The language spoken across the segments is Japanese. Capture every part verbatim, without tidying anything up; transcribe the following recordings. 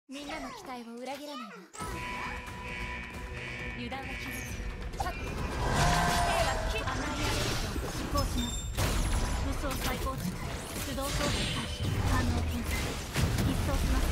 みんなの期待を裏切らないわ。油断は禁物。さっ K はキアナイアレーションを執行します。武装再構築手動操作開始反応検索一掃します。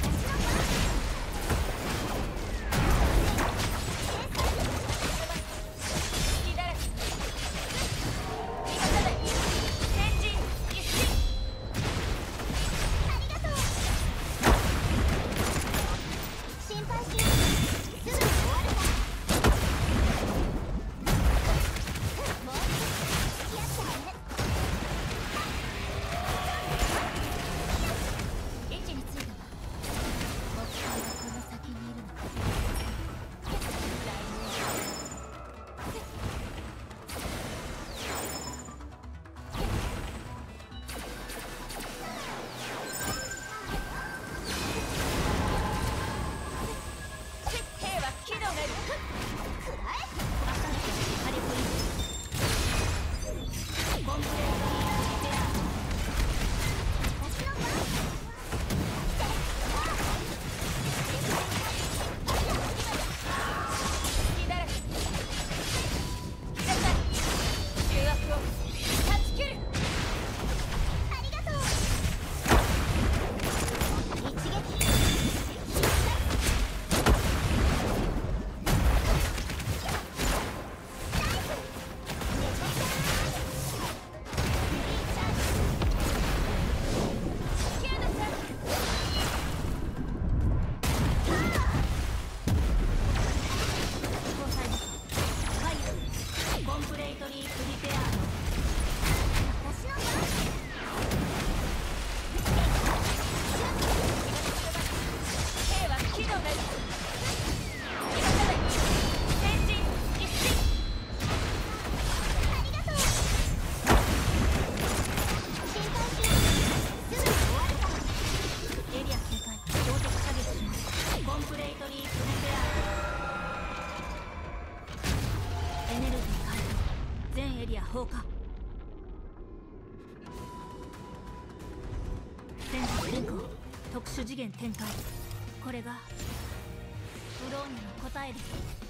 全エリア放火。戦術変更特殊次元展開。これがブローニャの答えです。